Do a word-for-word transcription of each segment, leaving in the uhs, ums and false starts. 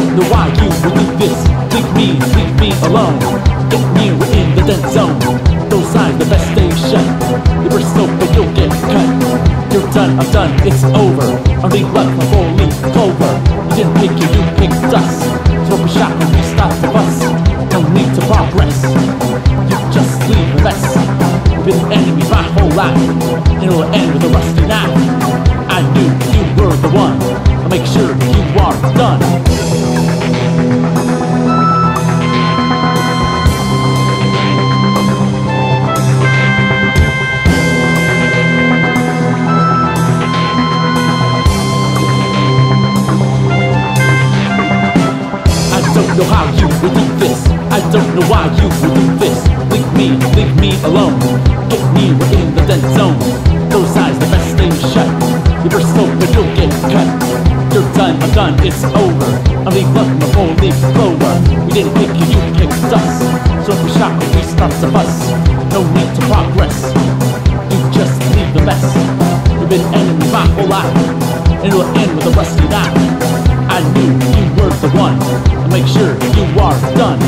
don't know why you would do this. Leave me, leave me alone. Get near, we're in the dent zone. Those eyes, the best stay shut. You burst open, you'll get cut. You're done, I'm done, it's over. I'm being left my four-leaf clover. You didn't pick you, you picked us. Smoke a shot when we stop the bus. No need to progress. You just leave a mess. You've been an enemy my whole life, and it'll end with a rusty knife. I knew you were the one. I'll make sure you are done. I don't know how you would do this. I don't know why you would do this. Leave me, leave me alone. Get me, we're in the dead zone. Those eyes, the best thing shut. You burst open, you'll get cut. You're done, I'm done, it's over. I'm leaving my four-leaf clover. We didn't pick you, you picked us. So if we shot when we start the bus, no need to progress. You just leave the mess. You've been enemy my whole life, and it'll end with a rusty knife. I knew you were the one. I'll make sure you are done.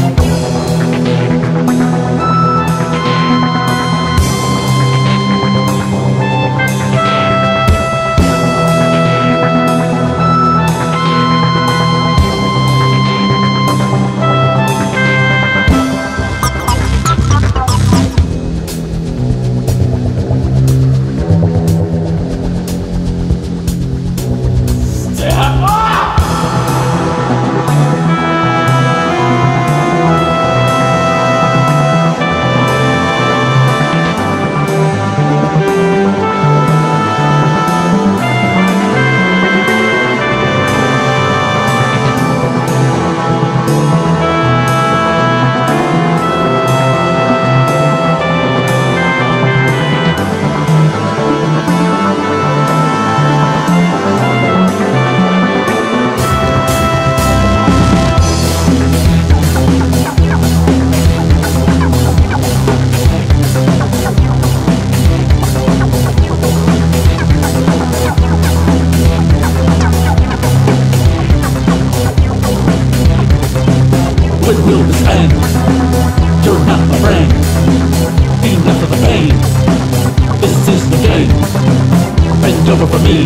When will this end? You're not my friend. Enough of the pain. This is the game. Bend over for me.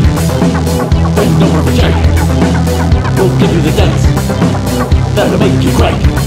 Bend over for check. We'll give you the dent that'll make you crack.